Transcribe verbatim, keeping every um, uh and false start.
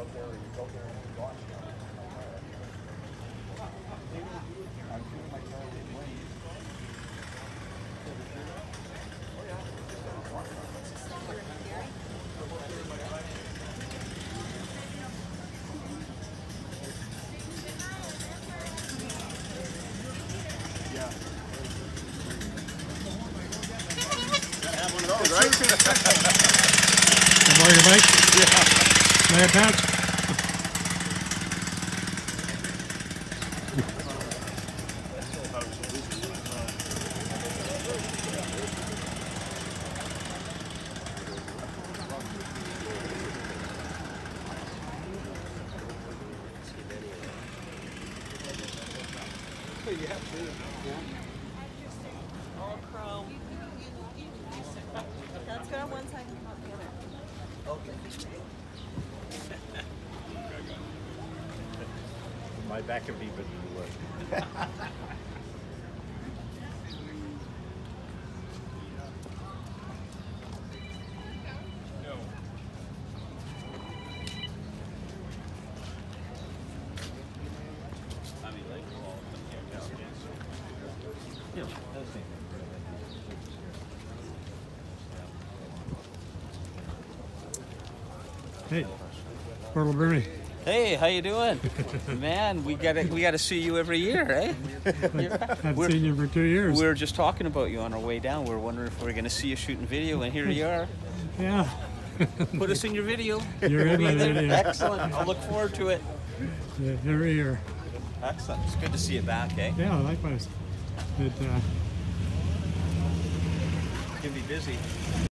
Right? Borrow your bike? Yeah. May I patch? All chrome. That's good on one side and not the other. Okay. My back could be but you would. Hey, Portal Bernie. Hey, how you doing? Man, we gotta we gotta see you every year, eh? I've seen you for two years. We were just talking about you on our way down. We were wondering if we were gonna see you shooting video, and here you are. Yeah. Put us in your video. You're in my video. Excellent. I'll look forward to it. Yeah, every year. Excellent. It's good to see you back, eh? Yeah, likewise. It, uh, You can be busy.